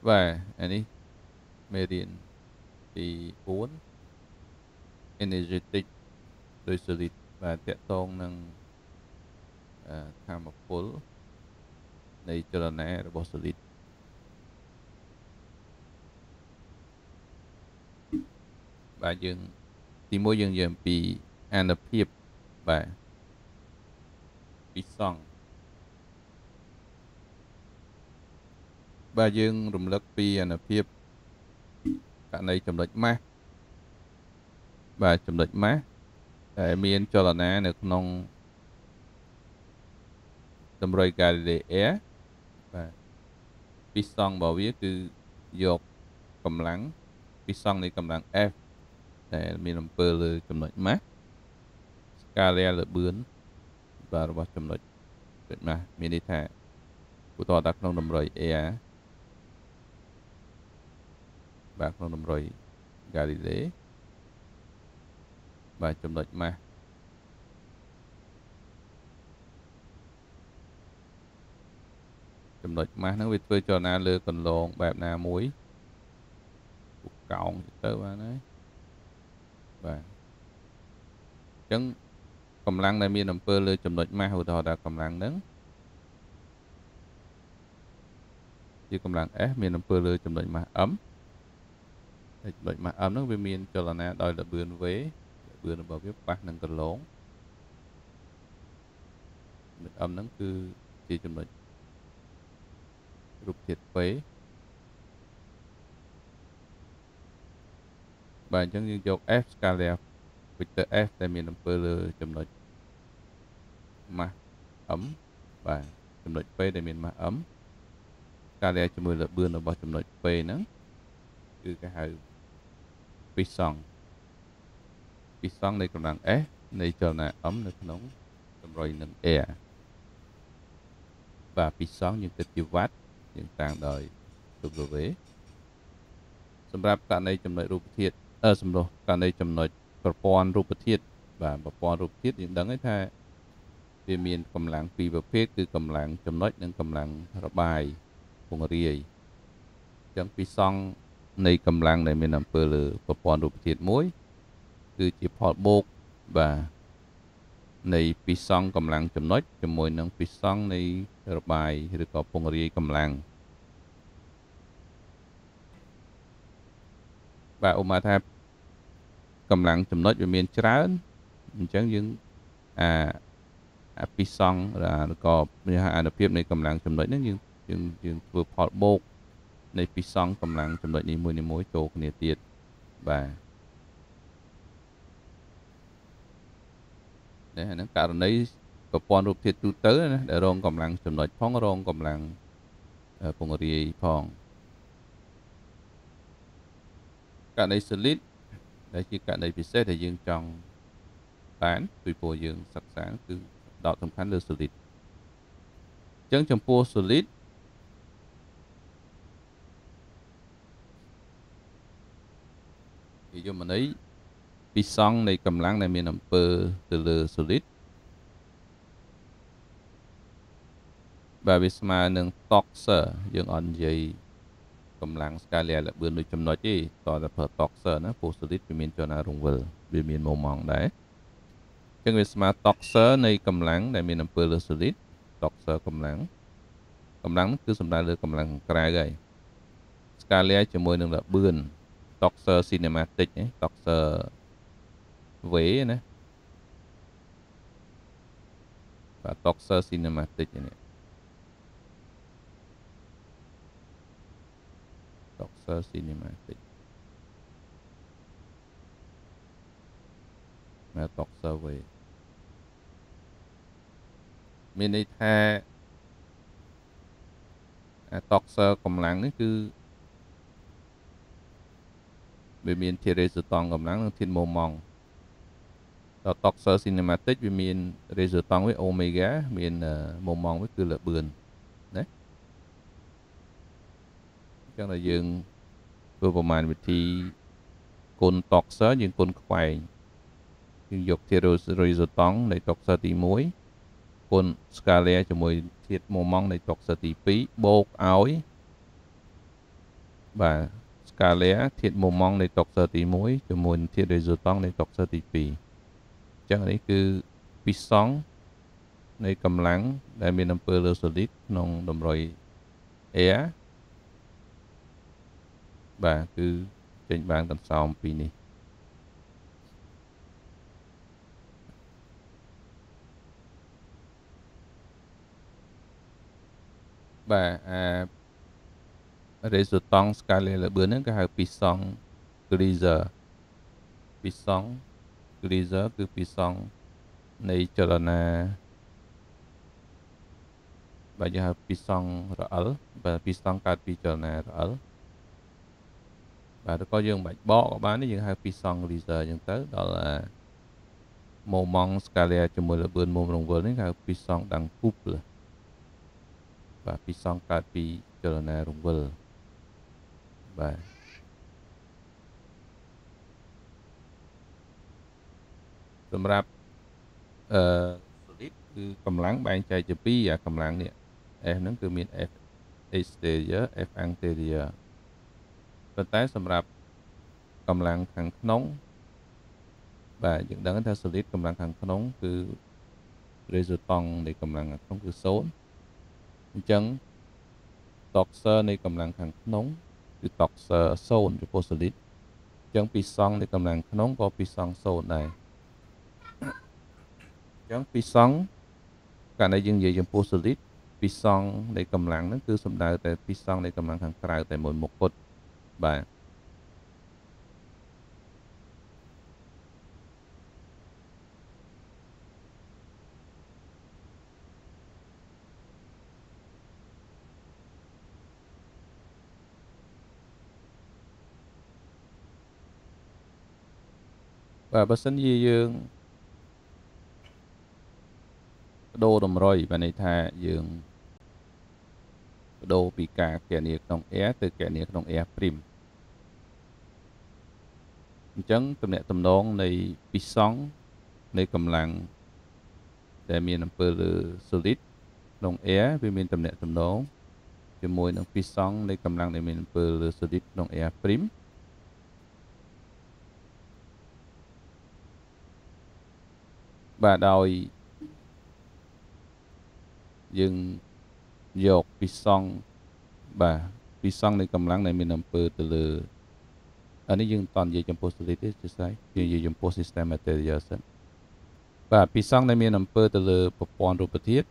và anh ấy mê điện thì 4 energetic ដោយ solid បាទតកតងនឹងធម្មពលនៃចលនារបស់ solid បាទយើងទីមួយយើងនិយាយអំពីអានុភាពបាទពីសង្ឃបាទយើងរំលឹកពីអានុភាពករណីចំណុចម៉ាស់បាទចំណុចម៉ាស់ដែលមានចលនានៅក្នុងតម្រុយកាលីលេអ៊ែបាទពីសង្ឃរបស់វាគឺយកកម្លាំងពីសង្ឃនៃកម្លាំង F ដែលមានអំពើលើចំណុចម៉ាស់ស្កាលាលឿនបាទរបស់ចំណុចម៉ាស់មានន័យថាឧទាហរណ៍ថាក្នុងតម្រុយ air បាទក្នុងតម្រុយ Galilei បាទចំណុចម៉ាស់ហ្នឹងវាធ្វើចលនាលើកន្លងបែបណាមួយកោងទៅបាទណាបាទអញ្ចឹងកម្លាំងដែលមានអំពើលើចំណុចម៉ាស់ឧទាហរណ៍ថាកម្លាំងហ្នឹងជាកម្លាំង S មានអំពើលើចំណុចម៉ាស់ M ហើយចំណុចម៉ាស់ M ហ្នឹងវាមានចលនាដោយល្បឿន v ល្បឿនរបស់វាប៉ះនឹងកន្លងចំណុច M ហ្នឹងគឺជាចំណុចរូបធាតុ P បាទអញ្ចឹងយើងយក F scalar vector F ដែលមានអំពើលើចំណុចម៉ាស់ M បាទចំណុច P ដែលមានម៉ាស់ M scalar ជាមួយល្បឿនរបស់ចំណុច P ហ្នឹងគឺគេហៅពីសង្ឃនៃកម្លាំង S នៃចលនា M នៅក្នុងតម្រុយនឹង air បាទពីសង្ឃយើងគិតជាវ៉ាត់យើងតាំងដោយ W សម្រាប់ករណីចំណុចរូបធាតុសម្រាប់ករណីចំណុចប្រព័ន្ធរូបធាតុបាទប្រព័ន្ធរូបធាតុយើងដឹងហើយថាវាមានកម្លាំងពីរប្រភេទគឺកម្លាំងចំណុចនិងកម្លាំងរបាយពង្រាយអញ្ចឹងពីសង្ឃនៃកម្លាំងដែលមានអំពើលើប្រព័ន្ធរូបធាតុមួយគឺជាផលបូកបាទនៃពីសង្ឃកម្លាំងចំណុចជាមួយនឹងពីសង្ឃនៃរបាយឬក៏ពង្រាយកម្លាំងបាទឧបមាថាកម្លាំងចំណុចវាមានច្រើនអញ្ចឹងយើងពីសង្ឃឬក៏មានអានុភាពនៃកម្លាំងចំណុចហ្នឹងយើងធ្វើផលបូកនៃពីសង្ឃកម្លាំងចំណុចនីមួយៗចូលគ្នាទៀតបាទនេះអាហ្នឹងករណីប្រព័ន្ធរូបធាតុទូទៅណាដែលរងកម្លាំងចំណុចផងរងកម្លាំងពង្រាយផងករណី solid ដែលជាករណីពិសេសដែលយើងចង់បានពីព្រោះយើងសិក្សាគឺដកសំខាន់លើ solid អញ្ចឹងចំពោះ solid និយមន័យពីសង្ឃនៃកម្លាំងដែលមានអំពើទៅលើ solid បាទវាស្មើនឹង toxer យើងអត់និយាយកម្លាំង scalar ល្បឿនដូចចំណុចទេតតែប្រើ toxer ណាព្រោះ solid វាមានចលនារង្វិលវាមាន moment ដែរអញ្ចឹងវាស្មើ toxer នៃកម្លាំងដែលមានអំពើលើ solid toxer កម្លាំងគឺសំដៅលើកម្លាំងខាងក្រៅហើយ scalar ជាមួយនឹងល្បឿន toxer kinematic ណា toxer v ណាបាទ toxer kinematic នេះ toxer kinematic ណា toxer v មានន័យថា toxer កម្លាំងនេះគឺវាមានធាតុរេសតង់កម្លាំងនិងធាតុម៉ូម៉ង់ដល់ toxer kinematic វាមានរេសតង់វាអូមេហ្គាមានម៉ូម៉ង់វាគឺល្បឿនណាអញ្ចឹងដល់យើងធ្វើប្រមាណវិធីគុណ toxer យើងគុណខ្វែងយើងយកធាតុរេសតង់នៃ toxer ទី1គុណ scalar ជាមួយធាតុម៉ូម៉ង់នៃ toxer ទី2បូកឲ្យ và Scalia thiết mô mongនៃតុកសើទី1ជាមួយនឹងធាតុ resultant នៃតុកសើទី2អញ្ចឹងនេះគឺពីសងនៃកម្លាំងដែលមានអំពើលើ solid ក្នុងតម្រុយ air បាទគឺចេញបានកន្សោមពីនេះបាទអា resultant Scalia លឿនហ្នឹងគេហៅពីសង Gleiser ពីសង Gleiser គឺពីសងនៃចលនាបាទយើងហៅពីសងរអិលបាទពីសងកើតពីចលនារអិលបាទឬក៏យើងមិនបាច់បកក៏បានទេយើងហៅពីសង Gleiser អញ្ចឹងទៅដល់ម៉ូម៉ង់ Scalia ជាមួយលឿនមុំរង្វិលនេះគេហៅពីសងដាំងគូបបាទពីសងកើតពីចលនារង្វិលបាទសម្រាប់solid គឺកម្លាំងបែងចែកជាពីរអាកម្លាំងនេះ F ហ្នឹងគឺមាន F exterior F interior ប៉ុន្តែសម្រាប់កម្លាំងខាងក្នុងបាទយើងដឹងថា solid កម្លាំងខាងក្នុងគឺ resultant នៃកម្លាំងខាងក្នុងគឺ0អញ្ចឹង toxer នៃកម្លាំងខាងក្នុងគឺ toxer 0ចំពោះ solid អញ្ចឹងពីសងនៃកម្លាំងក្នុងក៏ពីសង0ដែរអញ្ចឹងពីសងកាលណាយើងនិយាយចំពោះ solid ពីសងនៃកម្លាំងហ្នឹងគឺសំដៅតែពីសងនៃកម្លាំងខាងក្រៅតែមួយមុខគត់បាទបាទបើសិនជាយើងបដូរតម្រុយបានន័យថាយើងបដូរពីការគណនាក្នុង air ទៅគណនាក្នុង air prim អញ្ចឹងទំនាក់ទំនងនៃពីសងនៃកម្លាំងដែលមានអំពើលើ solid ក្នុង air វាមានទំនាក់ទំនងជាមួយនឹងពីសងនៃកម្លាំងដែលមានអំពើលើ solid ក្នុង air prim បាទដោយយើងយកពីសងបាទពីសងនៃកម្លាំងដែលមានអំពើទៅលើអានេះយើងមិនតន់និយាយចំពោះ solid ទេជាស្រ័យយើងនិយាយចំពោះ system material សិនបាទពីសងដែលមានអំពើទៅលើប្រព័ន្ធរូបធាតុ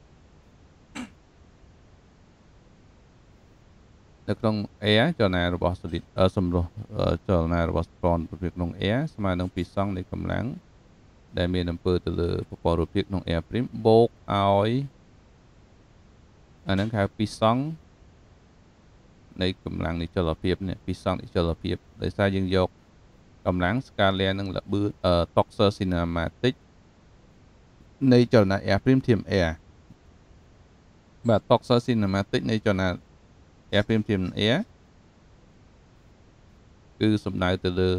នៅក្នុង air ចលនារបស់ solid សម្រុះចលនារបស់ប្រព័ន្ធរូបធាតុក្នុង air ស្មើនឹងពីសងនៃកម្លាំងដែលមានអំពើទៅលើប្រព័ន្ធរូបធាតុក្នុង air prim បូកឲ្យអាហ្នឹងហៅពីសងនៃកម្លាំងនៃចលភាពនេះពីសងនៃចលភាពដោយសារយើងយកកម្លាំង Scalia និងល្បឿនtoxer kinematic នៃចលនា air prim ធៀម air បាទ toxer kinematic នៃចលនា air prim ធៀម air គឺសំដៅទៅលើ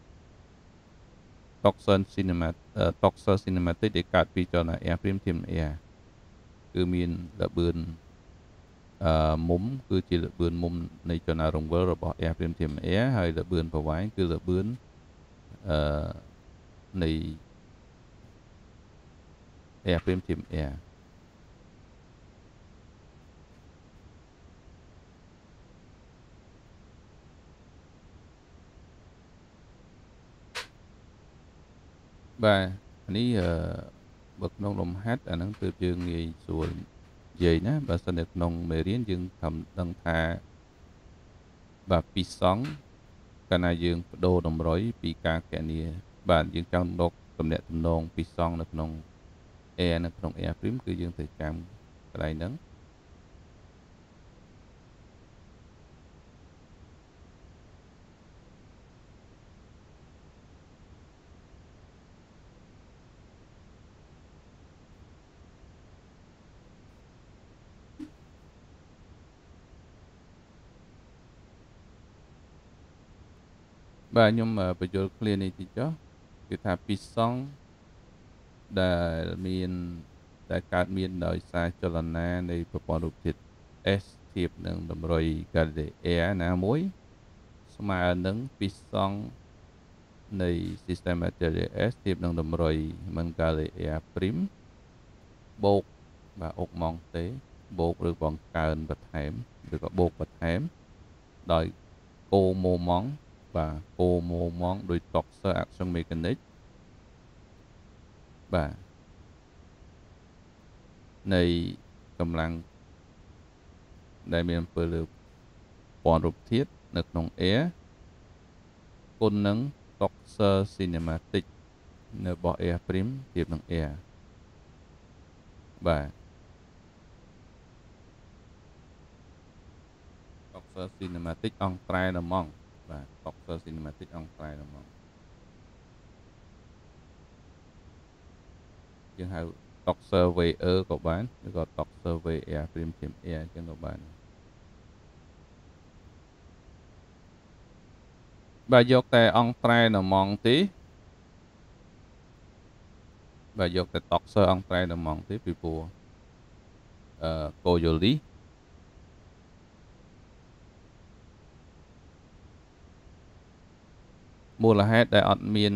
toxer kinematic ដែលកើតពីចលនា air prim ធៀម air គឺមានល្បឿនមុំគឺជាល្បឿនមុំនៃចលនារង្វិលរបស់ air prim ធៀម air ហើយល្បឿនប្រវែងគឺល្បឿននៃ air prim ធៀម air បាទនេះបើក្នុងលំហាត់អាហ្នឹងទើបយើងងាយស្រួលនិយាយណាបើសិននៅក្នុងមេរៀនយើងខំដឹងថាបាទពីសងកាលណាយើងបដូរតម្រុយពីការគណនាបាទយើងចង់ដកទំនាក់ទំនងពីសងនៅក្នុង air នៅក្នុង air prim គឺយើងត្រូវចាំកន្លែងហ្នឹងបាទខ្ញុំបញ្យល់ clear នេះតិចចុះគឺថាពីសងដែលកើតមានដោយសារចលនានៃប្រព័ន្ធរូបធាតុ S ធៀបនឹងតម្រុយ Galilei air ណាមួយស្មើនឹងពីសងនៃ system material S ធៀបនឹងតម្រុយមិនកាល air prim បូកបាទអុកម៉ងទេបូកឬបង្កើនបន្ថែមឬក៏បូកបន្ថែមដោយគោម៉ូម៉ង់បាទគោម៉ូម៉ង់ដោយ Toxer action mechanic បាទនៃកម្លាំងដែលមានអំពើលើពណ៌រូបធាតុនៅក្នុង air គុណនឹង Toxer cinematic នៅរបស់ air prim ធៀបនឹង air បាទ Toxer cinematic អង្ត្រែល្មងបាទ Toxer cinematic អង្ត្រែល្មងយើងហៅ Toxer VE ក៏បានឬក៏ Toxer V air prim ធៀប air អញ្ចឹងក៏បានបើយកតែអង្ត្រែល្មងទេបើយកតែ Toxer អង្ត្រែល្មងទេពីព្រោះCoyoli មូលហេតុដែលអត់មាន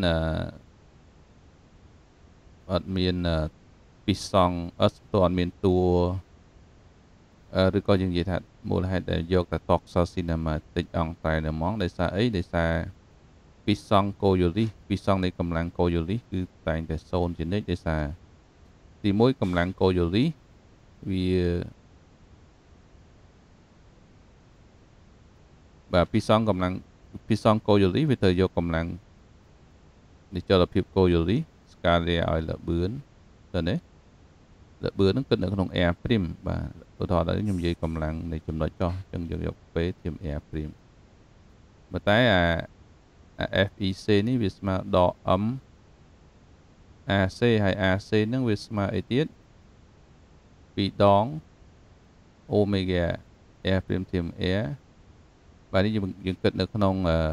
ពីសងអត់មានតួឬក៏យើងនិយាយថាមូលហេតុដែលយកតែ Toxer cinematic អង្ត្រែល្មងដោយសារអីដោយសារពីសង Coyoli ពីសងនៃកម្លាំង Coyoli គឺតែងតែ0ជានិច្ចដោយសារទី1កម្លាំង Coyoli វាបាទពីសងកម្លាំងពីសង Coyoli វាត្រូវយកកម្លាំងនិចលភាព Coyoli ស្កាលាឲ្យលបឿនទៅនេះលបឿនហ្នឹងគិតនៅក្នុង air prim បាទឧទាហរណ៍ខ្ញុំនិយាយកម្លាំងនៃចំណុចចោះអញ្ចឹងយើងយក P ធៀប air prim ប៉ុន្តែអា FEC នេះវាស្មើដក M AC ហើយ AC ហ្នឹងវាស្មើអីទៀត2ដង omega air prim ធៀប air បាទនេះយើងគិតនៅក្នុង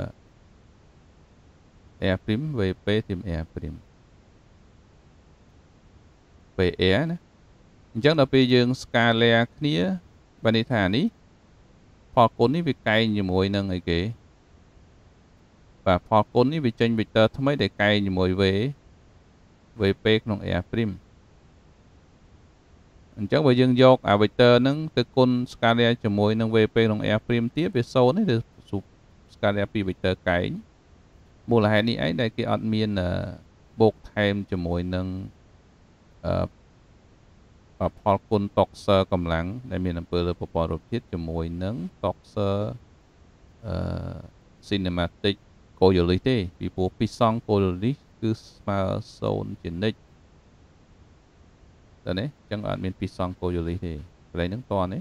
air prim VP ធៀប air prim PR ណាអញ្ចឹងដល់ពេលយើង scala គ្នាបាទនេះថានេះផលគុណនេះវាកែងជាមួយនឹងអីគេបាទផលគុណនេះវាចេញ vector ថ្មីដែលកែងជាមួយ VP ក្នុង air prim អញ្ចឹងបើយើងយកអា vector ហ្នឹងទៅគុណ scala ជាមួយនឹង VP ក្នុង air prim ទៀតវា0នេះទៅ scala ពី vector កែងមូលហេតុនេះឯងដែលគេអត់មានបូកថែមជាមួយនឹងផលគុណ Toxer កម្លាំងដែលមានអំពើលើប្រព័ន្ធរូបធាតុជាមួយនឹង Toxer cinematic Coyoli ទេពីព្រោះពីសង Coyoli គឺស្មើ0ជានិច្ចតើនេះអញ្ចឹងអត់មានពីសង Coyoli ទេកន្លែងហ្នឹងតនេះ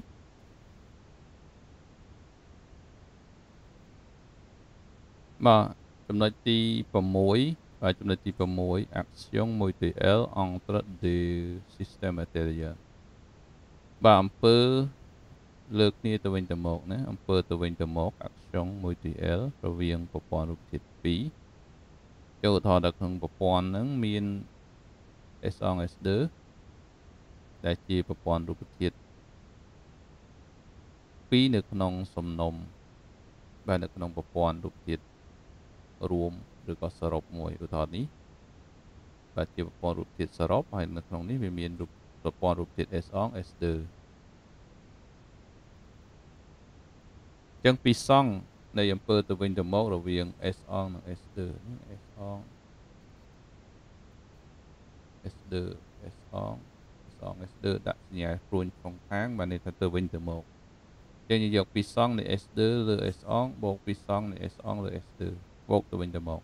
បាទចំណុចទី6បាទចំណុចទី6 action multi-L entre deux systèmes matériels បាទអំពើលើកគ្នាទៅវិញទៅមកណាអំពើទៅវិញទៅមក action multi-L រវាងប្រព័ន្ធរូបធាតុ2ចូលឧទាហរណ៍ដល់ក្នុងប្រព័ន្ធហ្នឹងមាន S1 S2 ដែលជាប្រព័ន្ធរូបធាតុ2នៅក្នុងសំណុំបាទនៅក្នុងប្រព័ន្ធរូបធាតុរួមឬក៏សរុបមួយឧទាហរណ៍នេះបាទជាប្រព័ន្ធរូបធាតុសរុបហើយនៅក្នុងនេះវាមានប្រព័ន្ធរូបធាតុ S1 S2 ចឹងពីសងនៃអំពើទៅវិញទៅមករវាង S1 និង S2 S1 S2 S1 S1 S2 ដាក់សញ្ញាព្រួញក្នុងខាងបាទនេះថាទៅវិញទៅមកចឹងយើងយកពីសងនៃ S2 លើ S1 បូកពីសងនៃ S1 លើ S2 បូកទៅវិញទៅមក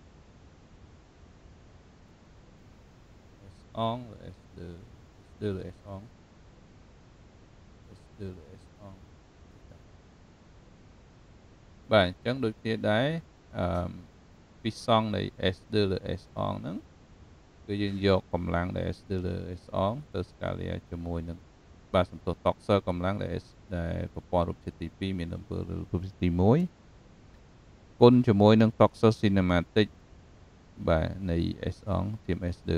S1 លើ S2 S2 លើ S1 S2 លើ S1 បាទអញ្ចឹងដូចគ្នាដែរពីសងនៃ S2 លើ S1 ហ្នឹងគឺយើងយកកម្លាំងដែល S2 លើ S1 ទៅ scala ជាមួយនឹងបាទសន្ទុះ Toxer កម្លាំងដែលប្រព័ន្ធរូបធាតុទី2មានអំពើលើរូបធាតុទី1គុណជាមួយនឹង Toxer cinematic បាទនៃ S1 ធៀប S2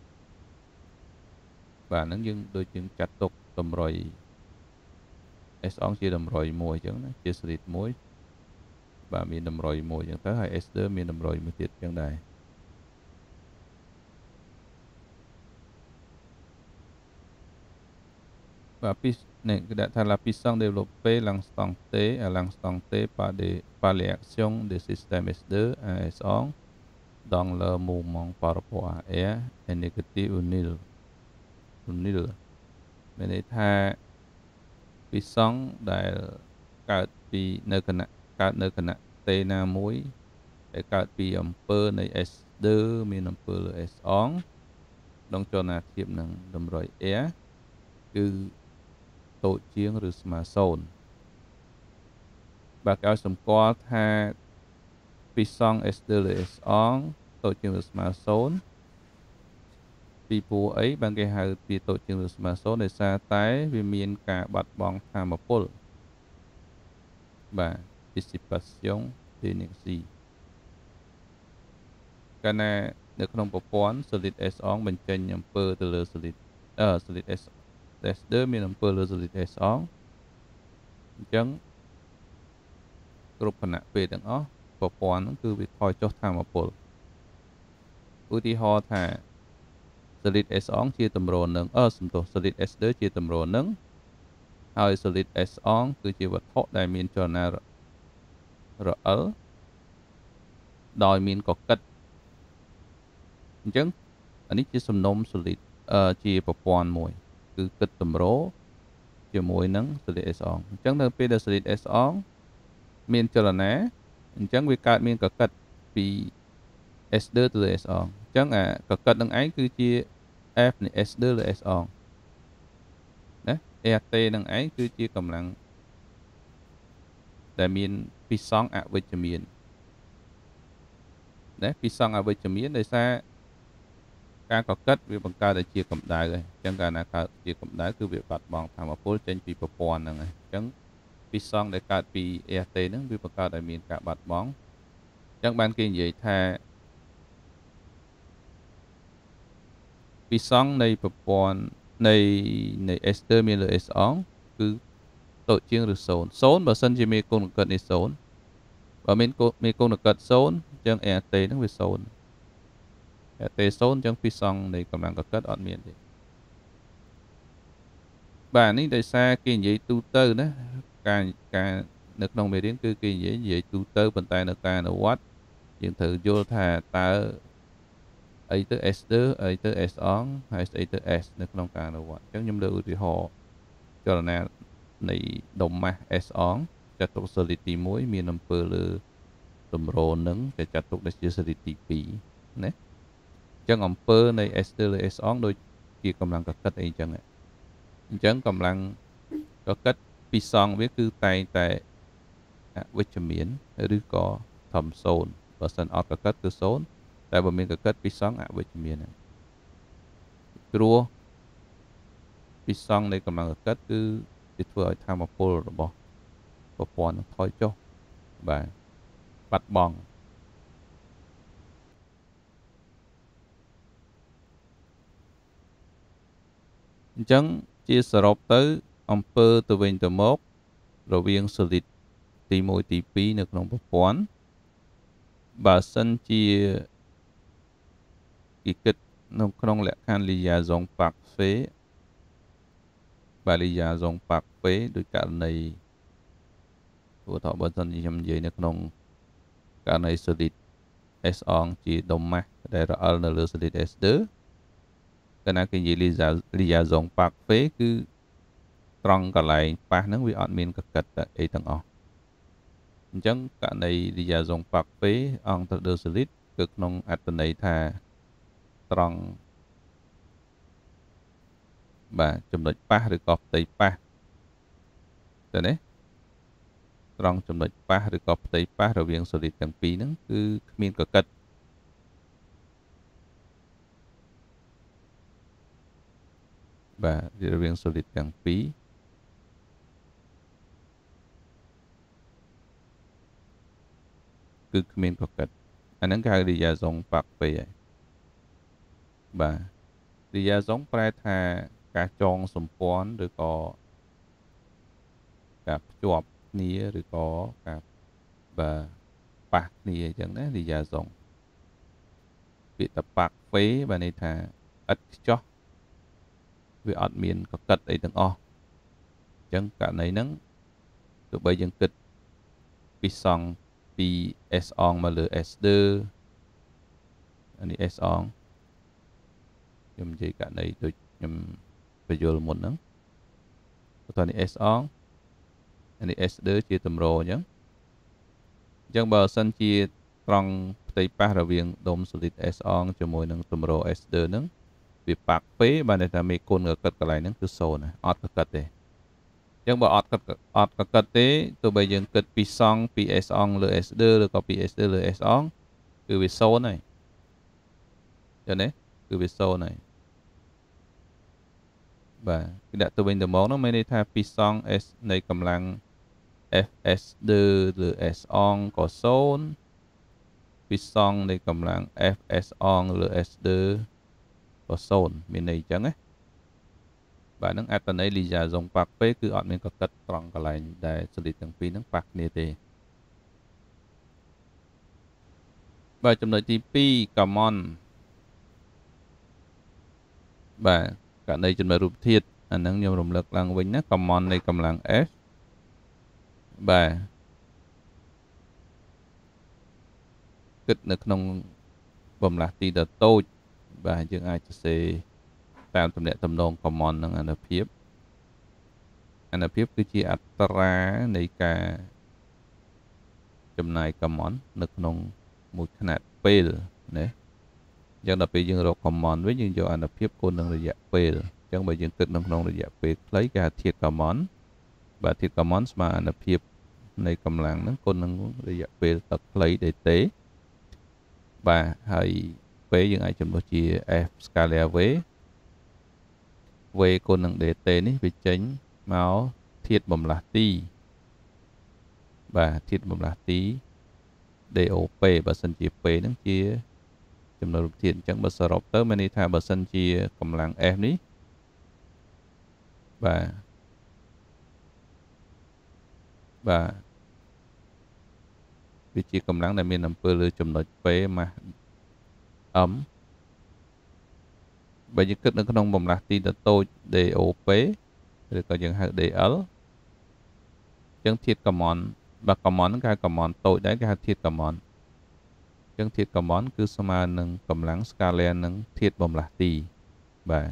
បាទហ្នឹងយើងដូចយើងចាត់ទុកតម្រុយ S1 ជាតម្រុយ1អញ្ចឹងណាជា series 1 បាទមានតម្រុយមួយអញ្ចឹងទៅហើយ ester មានតម្រុយមួយទៀតអញ្ចឹងដែរបាទពីនេះគេដាក់ថា la puissance développée l'instant T par les actions des systèmes S2 à S1 dans leur mouvement par rapport à R est négatif ou nil មានន័យថា puissance ដែលកើតពីនៅគណៈកើតនៅគណៈ T ណាមួយដែលកើតពីអំពើនៃ S2 មានអំពើលើ S អងក្នុងចលនាធៀបនឹងតម្រុយ R គឺតូចជាងឬស្មើ0បាទគេឲ្យសម្គាល់ថា puissance S2 លើ S អងតូចជាងឬស្មើ0ពីព្រោះអីបានគេហៅពីតូចជាងឬស្មើ0ដោយសារតែវាមានការបាត់បង់ថាមពលបាទ dissipation d'énergie កាលណានៅក្នុងប្រព័ន្ធ solid S អងបញ្ចេញអំពើទៅលើ solid S2 មានអំពើលើ solid S អងអញ្ចឹងគ្រប់គណៈពេលទាំងអស់ប្រព័ន្ធហ្នឹងគឺវាថយចុះថាមពលឧទាហរណ៍ថា solid S អងជាតម្រូវនឹងsolid S2 ជាតម្រូវនឹងហើយ solid S អងគឺជាវត្ថុដែលមានចលនារអិលដោយមានកកិតអញ្ចឹងអានេះជាសំណុំ solid ជាប្រព័ន្ធមួយគឺគិតតម្រូវជាមួយនឹង solid S អងអញ្ចឹងនៅពេលដែល solid S អងមានចលនាអញ្ចឹងវាកើតមានកកិតពី S2 ទៅលើ S អងអញ្ចឹងអាកកិតនឹងឯងគឺជា F នៃ S2 លើ S អងណា RT នឹងឯងគឺជាកម្លាំងដែលមានពីសងអវិជ្ជមានណាពីសងអវិជ្ជមានដោយសារការកកិតវាបង្កើតឲ្យជាកម្ដៅហើយអញ្ចឹងកាលណាកើតជាកម្ដៅគឺវាបាត់បង់ថាមពលចេញពីប្រព័ន្ធហ្នឹងហើយអញ្ចឹងពីសងដែលកើតពី RT ហ្នឹងវាបង្កើតឲ្យមានការបាត់បង់អញ្ចឹងបានគេនិយាយថាពីសងនៃប្រព័ន្ធនៃ S មានលើ S អងគឺតូចជាងឬ0បើសិនជាមានគុណកិតនេះ0បើមានគុណកិត0អញ្ចឹង RT ហ្នឹងវា0 RT 0អញ្ចឹងពីសងនៃកម្លាំងកកិតអត់មានទេបាទនេះដោយសារគេនិយាយទូទៅណាការនៅក្នុងមេរៀនគឺគេនិយាយទូទៅប៉ុន្តែនៅការអនុវត្តយើងត្រូវយល់ថាតើអីទៅ S2 អីទៅ S អងហើយស្អីទៅ S នៅក្នុងការអនុវត្តអញ្ចឹងខ្ញុំលើកឧទាហរណ៍ចលនានៃដុំម៉ាស់ S អងចាត់ទុក solid ទី1មានអំពើលើតម្រូវនឹងគេចាត់ទុកដែលជា solid ទី2ណាអញ្ចឹងអំពើនៃ S2 លើ S អងដូចជាកម្លាំងកកិតអីអញ្ចឹងអញ្ចឹងកម្លាំងកកិតពីសងវាគឺតែងតែអវិជ្ជមានឬក៏ធម្ម0បើសិនអត់កកិតគឺ0តែបើមានកកិតពីសងអវិជ្ជមានព្រោះពីសងនៃកម្លាំងកកិតគឺវាធ្វើឲ្យធម្មពលរបស់ប្រព័ន្ធថយចុះបាទបាត់បង់អញ្ចឹងជាសរុបទៅអំពើទៅវិញទៅមករវាង solid ទី1ទី2នៅក្នុងប្រព័ន្ធបើសិនជាគេគិតនៅក្នុងលក្ខខណ្ឌ Liaison Parfait បាទ Liaison Parfait ដោយករណីឧទាហរណ៍បើសិនជាខ្ញុំនិយាយនៅក្នុងករណី solid S អងជាដុំម៉ាស់ដែលរអិលនៅលើ solid S2 កាលណាគេនិយាយ Liaison Parfait គឺត្រង់កន្លែងប៉ះហ្នឹងវាអត់មានកកិតអីទាំងអស់អញ្ចឹងករណី Liaison Parfait អង្គទៅលើ solid គឺក្នុងអត្ថន័យថាត្រង់បាទចំណុចប៉ះឬក៏ផ្ទៃប៉ះទៅណាត្រង់ចំណុចប៉ះឬក៏ផ្ទៃប៉ះរវាង solid ទាំងពីរហ្នឹងគឺគ្មានកកិតបាទរវាង solid ទាំងពីរគឺគ្មានកកិតអាហ្នឹងគេហៅ Liaison Parfait ហើយបាទ Liaison ប្រែថាការចងសម្ព័ន្ធឬក៏ការភ្ជាប់គ្នាឬក៏ការបាទប៉ះគ្នាអញ្ចឹងណាលីយ៉ាសុងពាក្យថាប៉ាក់ហ្វេបានន័យថាឥតខ្ចោះវាអត់មានកកិតអីទាំងអស់អញ្ចឹងករណីហ្នឹងទោះបីយើងគិតពីសង់ពី S អងមកលើ S ដឺអានេះ S អងខ្ញុំនិយាយករណីដូចខ្ញុំបញ្យល់មុនហ្នឹងបន្តនេះ S អងអានេះ S ដឺជាតម្រអញ្ចឹងបើសិនជាត្រង់ផ្ទៃប៉ះរវាងដុំ solid S អងជាមួយនឹងតម្រ S ដឺហ្នឹងវាប៉ាក់ពេបានន័យថាមេគុណកកិតកន្លែងហ្នឹងគឺ0ណាអត់កកិតទេអញ្ចឹងបើអត់កកិតទេទោះបីយើងគិតពីសង់ពី S អងលើ S ដឺឬក៏ពី S ដឺលើ S អងគឺវា0ហើយចឹងណាគឺវា0ហើយបាទគឺដាក់ទៅវិញទៅមកនោះមានន័យថាពីសង់ S នៃកម្លាំង Fs ដឺលើ S អងក៏0ពីសង់នៃកម្លាំង Fs អងលើ S ដឺក៏0មានន័យអញ្ចឹងណាបាទនឹងអត្តន័យលីយ៉ាសុងប៉ាក់ពេគឺអត់មានកកិតត្រង់កន្លែងដែល solid ទាំងពីរហ្នឹងប៉ះគ្នាទេបាទចំណុចទី2 common បាទករណីចំណុចរូបធាតុអាហ្នឹងខ្ញុំរំលឹកឡើងវិញណា common នៃកម្លាំង F បាទគិតនៅក្នុងបំលាស់ទីដ៏តូចបាទយើងអាចសរសេរតាមទំនាក់ទំនង common នឹងអានុភាពគឺជាអត្រានៃការចំណាយ common នៅក្នុងមួយຂະຫນាត់ពេលណាអញ្ចឹងដល់ពេលយើងរក common វិញយើងយកអានុភាពគុណនឹងរយៈពេលអញ្ចឹងបើយើងគិតនៅក្នុងរយៈពេលខ្លីគេហៅធាតុ common បាទធាតុ common ស្មើអានុភាពនៃកម្លាំងហ្នឹងគុណនឹងរយៈពេលដ៏ខ្លីដែលទេបាទហើយពេលយើងអាចចំនួនជា F scalar v គុណនឹង dt នេះវាចេញមកធាតុបំលាស់ទីបាទធាតុបំលាស់ទី DOP បើសិនជា P ហ្នឹងជាចំណុចរូបធាតុអញ្ចឹងបើសរុបទៅមានន័យថាបើសិនជាកម្លាំង F នេះបាទវាជាកម្លាំងដែលមានអំពើលើចំណុច P ម៉ាស់ m បើយើងគិតនៅក្នុងបំលាស់ទីដ៏តូច DOP ឬក៏យើងហៅ DL អញ្ចឹងធាតុ common បាទ common ហ្នឹងគេហៅ common តូចដែរគេហៅធាតុ common អញ្ចឹងធាតុ common គឺស្មើនឹងកម្លាំង scalar នឹងធាតុបំលាស់ទីបាទ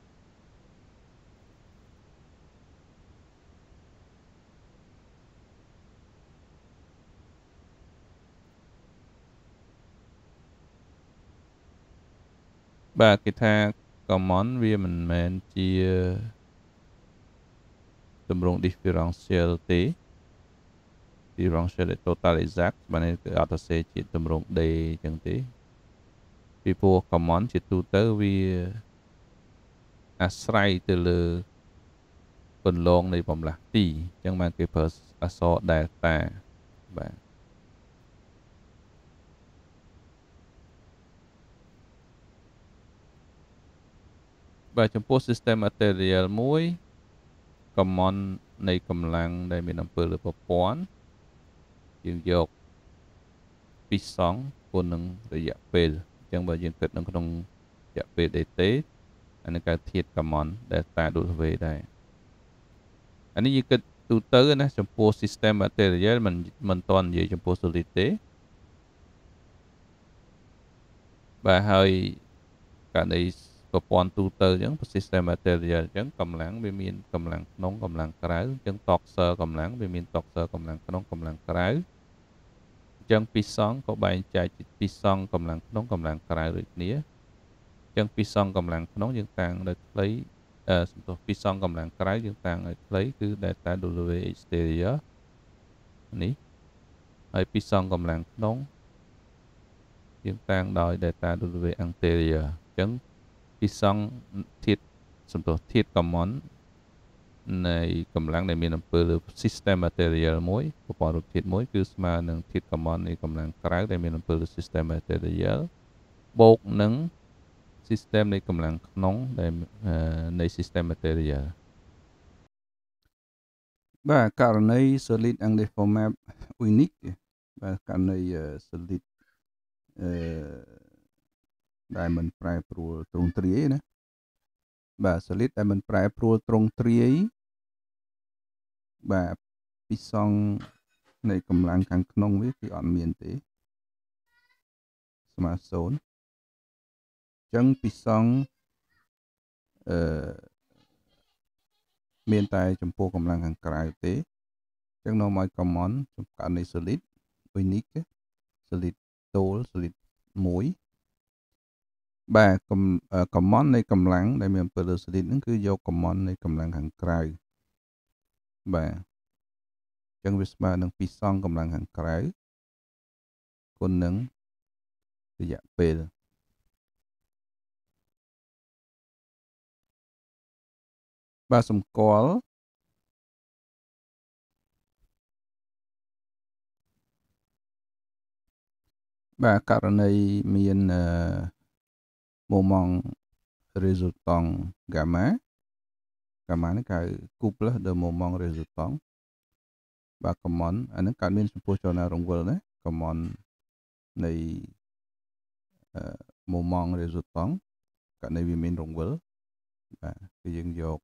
បាទគេថា common វាមិនមែនជាទម្រង់ differential ទេ differential total exact បាទនេះគឺអត់សរសេរជាទម្រង់ D អញ្ចឹងទេពីព្រោះ common ជាទូទៅវាអាស្រ័យទៅលើគន្លងនៃបំលាស់ទីអញ្ចឹងបានគេប្រើអក្សរ delta បាទចំពោះ system material មួយ common នៃកម្លាំងដែលមានអំពើលើប្រព័ន្ធយើងយកពីសង់គុណនឹងរយៈពេលអញ្ចឹងបើយើងគិតនៅក្នុងរយៈពេល dt អានេះគេធាតុ common delta W ដែរអានេះយើងគិតទូទៅណាចំពោះ system material មិនតន់និយាយចំពោះ solid ទេបាទហើយករណីប្រព័ន្ធទូទៅអញ្ចឹង system material អញ្ចឹងកម្លាំងវាមានកម្លាំងក្នុងកម្លាំងក្រៅអញ្ចឹង tensor កម្លាំងវាមាន tensor កម្លាំងក្នុងកម្លាំងក្រៅអញ្ចឹងពីសង់ក៏បែងចែកជាពីសង់កម្លាំងក្នុងកម្លាំងក្រៅដូចគ្នាអញ្ចឹងពីសង់កម្លាំងក្នុងយើងតាំងដោយខ្លីសំទោសពីសង់កម្លាំងក្រៅយើងតាំងឲ្យខ្លីគឺ delta W exterior នេះហើយពីសង់កម្លាំងក្នុងយើងតាំងដោយ delta W anterior អញ្ចឹងពីសង់ធាតុសំទោសធាតុ common នៃកម្លាំងដែលមានអំពើលើ system material មួយប្រព័ន្ធរូបធាតុមួយគឺស្មើនឹងធាតុ common នៃកម្លាំងក្រៅដែលមានអំពើលើ system material បូកនឹង system នៃកម្លាំងក្នុងដែលនៃ system material បាទករណី solid and deformable unique បាទករណី solid ដែលមិនប្រែប្រួលទ្រង់ទ្រាយណាបាទ solid ដែលមិនប្រែប្រួលទ្រង់ទ្រាយបាទពីសងនៃកម្លាំងខាងក្នុងវាគឺអត់មានទេស្មើ0អញ្ចឹងពីសងមានតែចំពោះកម្លាំងខាងក្រៅទេអញ្ចឹងនាំឲ្យ common ចំករណី solid unique solid តូល solid 1បាទcommon នៃកម្លាំងដែលមានអំពើលើ solid ហ្នឹងគឺយក common នៃកម្លាំងខាងក្រៅបាទអញ្ចឹងវាស្មើនឹងពីសងកម្លាំងខាងក្រៅគុណនឹងរយៈពេលបាទសម្គាល់បាទករណីមានmoment resultant gamma នេះគេហៅ couple de moment resultant បាទ common អានឹងកើតមានចំពោះចលនារង្វិលណា common នៃmoment resultant ករណីវាមានរង្វិលបាទគឺយើងយក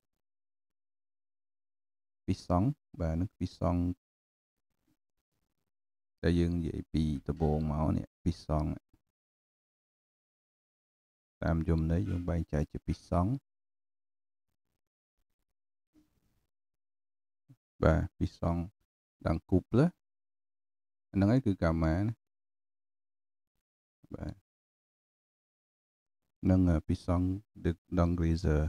ពីសងបាទនឹងពីសងតែយើងនិយាយពីដំបូងមកនេះពីសងតាមយមន័យយើងបែងចែកជាពីសងបាទពីសងដល់ couple ហ្នឹងឯងគឺ gamma ណាបាទនឹងពីសងដល់ Greiser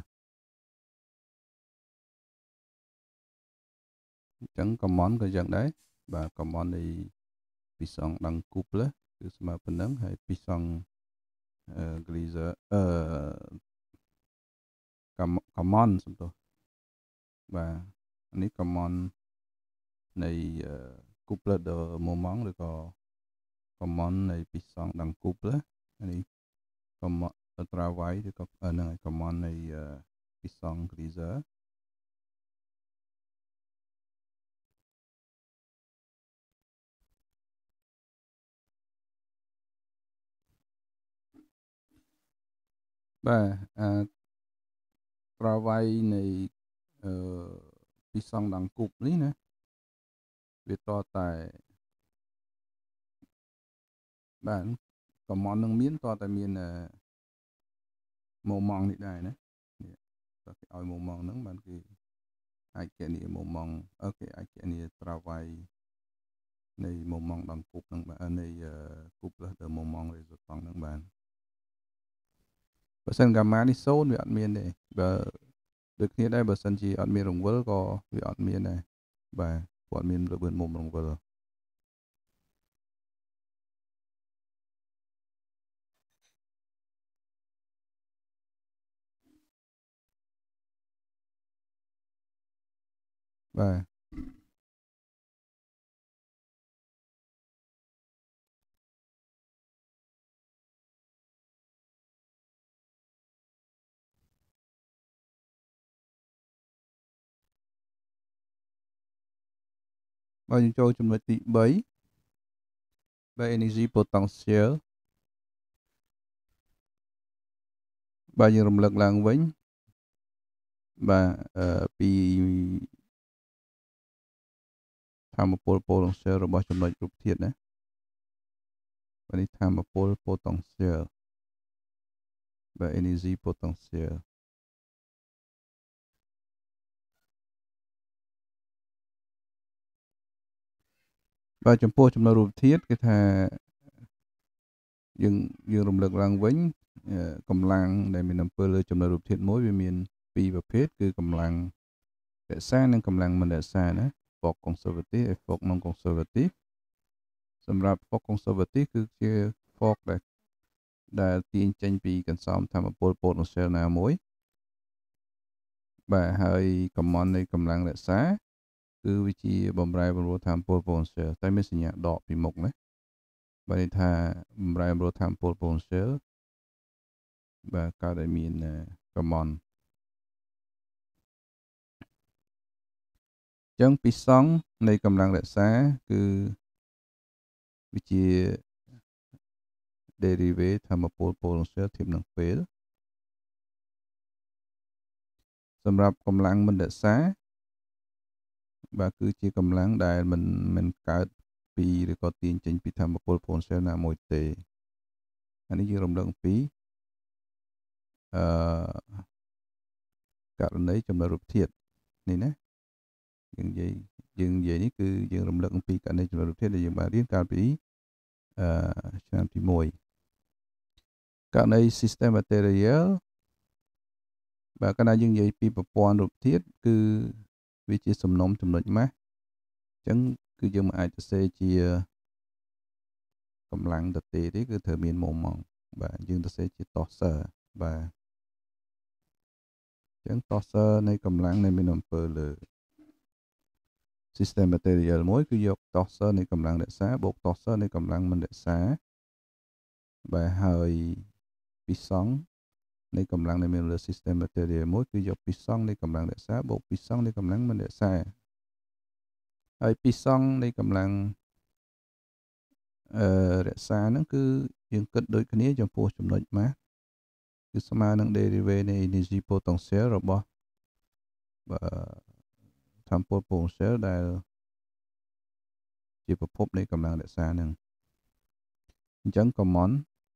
អញ្ចឹង common ក៏យ៉ាងដែរបាទ common នៃពីសងដល់ couple គឺស្មើប៉ុណ្ណឹងហើយពីសងGreiser common សំទោសបាទនេះ common នៃ couple de moment ឬក៏ common នៃពីសងដល់ couple នេះ common travail ឬក៏ហ្នឹងហើយ common នៃពីសង Greiser បាទtravail នៃពីសងដល់ couple នេះណាវាតតែបាទ common នឹងមានតតែមានmoment នេះដែរណានេះតគេឲ្យ moment ហ្នឹងបានគឺអាចគណនា moment គេអាចគណនា travail នៃ moment ដល់ couple ហ្នឹងបាទនៃ couple ដល់ moment resultant ហ្នឹងបានបើសិន gamma នេះ0វាអត់មានទេបើដូចគ្នាដែរបើសិនជាអត់មានរង្វិលក៏វាអត់មានដែរបាទព្រោះអត់មានល្បឿនមុំរង្វិលបាទបើយើងចូលចំណុចទី3បាទ energy potential បាទយើងរំលឹកឡើងវិញបាទពីធម្មពល potential របស់ចំណុចរូបធាតុណាបាទនេះធម្មពល potential បាទ energy potential បាទចំពោះចំណុចរូបធាតុគឺថាយើងរំលឹកឡើងវិញកម្លាំងដែលមានអំពើលើចំណុចរូបធាតុមួយវាមានពីរប្រភេទគឺកម្លាំងរក្សានិងកម្លាំងមិនរក្សាណា Force conservative ហើយ Force non conservative សម្រាប់ Force conservative គឺជា Force ដែលទាញចេញពីកន្សោមធម្មពល potential ណាមួយបាទហើយ common នៃកម្លាំងរក្សាគឺវាជាបំរែបំរួលធម្មពល potential តែមានសញ្ញាដកពីមុខណាបាទន័យថាបំរែបំរួលធម្មពល potential បាទកើតឲ្យមាន common អញ្ចឹងពីសងនៃកម្លាំងរក្សាគឺជា derivative ធម្មពល potential ធៀបនឹងពេលសម្រាប់កម្លាំងមិនរក្សាបាទគឺជាកម្លាំងដែលមិនកើតពីឬក៏ទាញចេញពីធម្មពល potential ណាមួយទេអានេះយើងរំលឹកអំពីអឺករណីចំណុចរូបធាតុនេះណាយើងនិយាយនេះគឺយើងរំលឹកអំពីករណីចំណុចរូបធាតុដែលយើងបានរៀនកាលពីឆ្នាំទី1ករណី system material បាទកាលណាយើងនិយាយពីប្រព័ន្ធរូបធាតុគឺវាជាសំណុំចំណុចម៉ាស់អញ្ចឹងគឺយើងមិនអាចសរសេរជាកម្លាំងទទេទេគឺត្រូវមានម៉ង់បាទយើងសរសេរជា torser បាទអញ្ចឹង torser នៃកម្លាំងនៃមានអំពើលើ system material មួយគឺយក torser នៃកម្លាំងរក្សាបូក torser នៃកម្លាំងមិនរក្សាបាទហើយពីសងនៃកម្លាំងដែលមានលើ system material មួយគឺយកពីសងនៃកម្លាំងរក្សាបូកពីសងនៃកម្លាំងមិនរក្សាហើយពីសងនៃកម្លាំងរក្សាហ្នឹងគឺយើងគិតដូចគ្នាចំពោះចំណុចម៉ាស់គឺស្មើនឹង derivative នៃ energy potential របស់ធម្មពល potential ដែលជាប្រភពនៃកម្លាំងរក្សាហ្នឹងអញ្ចឹង common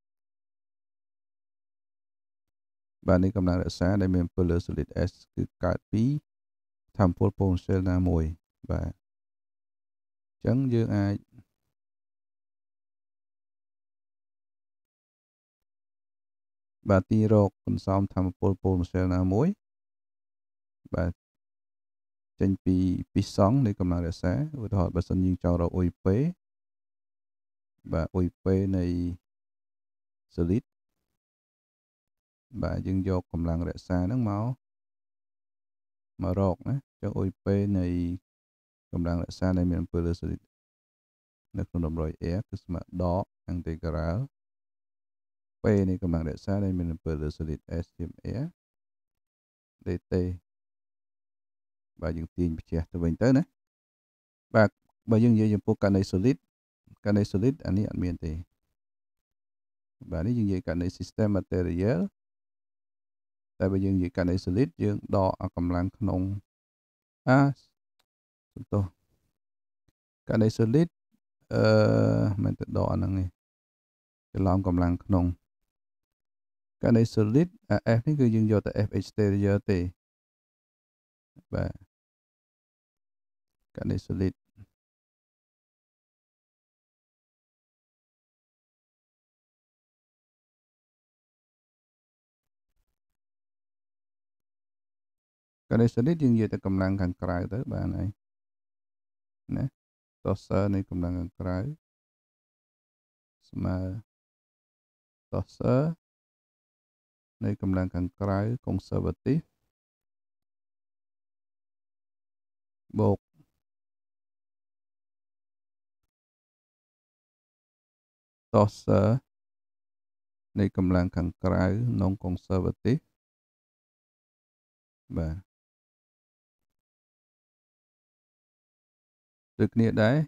បាទនៃកម្លាំងរក្សាដែលមានអំពើលើ solid S គឺកើតពីធម្មពល potential ណាមួយបាទអញ្ចឹងយើងអាចបាទទីរកកន្សោមធម្មពល potential ណាមួយបាទចេញពីសង់នៃកម្លាំងរក្សាឧទាហរណ៍បើសិនយើងចង់រកអ៊ុយពេបាទអ៊ុយពេនៃ solid បាទយើងយកកម្លាំងរក្សាហ្នឹងមករកណាចុះអ៊ុយពេនៃកម្លាំងរក្សាដែលមានអំពើលើ solid នៅក្នុងតម្រុយ air គឺស្មើដក integral ពេនៃកម្លាំងរក្សាដែលមានអំពើលើ solid S ធៀប air dt បាទយើងទាញបញ្ជាទៅវិញទៅណាបាទបើយើងនិយាយចំពោះករណី solid អានេះអត់មានទេបាទនេះយើងនិយាយករណី system material តែបើយើងនិយាយករណី solid យើងដកអាកម្លាំងក្នុងសំទោសករណី solid មិនទៅដកអាហ្នឹងទេច្រឡំកម្លាំងក្នុងករណី solid F នេះគឺយើងយកតែ F exterior ទេបាទករណី solid ករណី solid យើងនិយាយតែកម្លាំងខាងក្រៅទៅបានហើយណា torser នៃកម្លាំងខាងក្រៅស្មើ torser នៃកម្លាំងខាងក្រៅ conservative បូក torser នៃកម្លាំងខាងក្រៅ non conservative បាទដូចគ្នាដែរ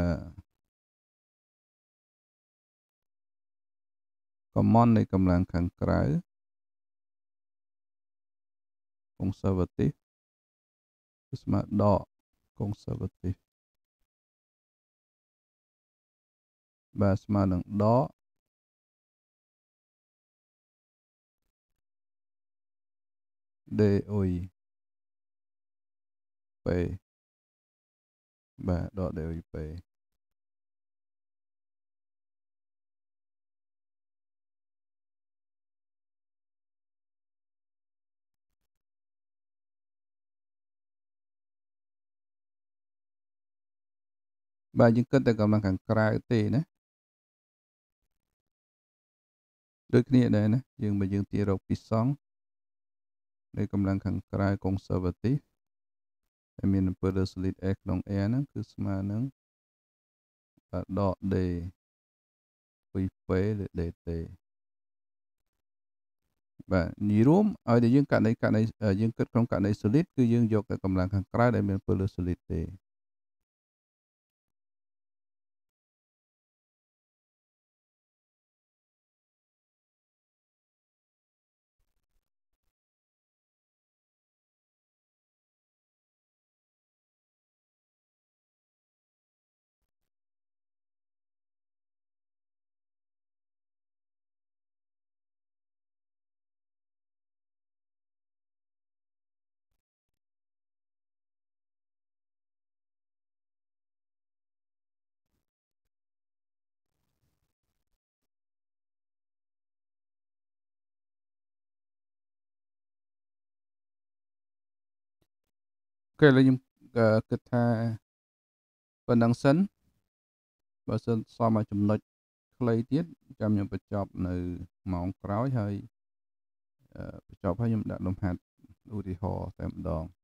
common នៃកម្លាំងខាងក្រៅ conservative គឺស្មើដក conservative បាទស្មើនឹងដក d អ៊ុយពេបាទដក d អ៊ុយពេបាទយើងគិតតែកម្លាំងខាងក្រៅទេណាដូចគ្នាដែរណាបើយើងទាររកពីសងនៃកម្លាំងខាងក្រៅ conservative ដែលមានអំពើលើ solid S ក្នុង air ហ្នឹងគឺស្មើនឹងដក d ពីពេ លើ dt បាទនិយាយរួមឲ្យតែយើងយើងគិតក្នុងករណី solid គឺយើងយកតែកម្លាំងខាងក្រៅដែលមានអំពើលើ solid ទេគេលើខ្ញុំគិតថាប៉ុណ្ណឹងសិនបើសិនសមឲ្យចំណុចខ្លីទៀតចាំខ្ញុំបញ្ចប់នៅម៉ោងក្រោយហើយបញ្ចប់ហើយខ្ញុំដាក់លំហាត់ឧទាហរណ៍តែម្ដង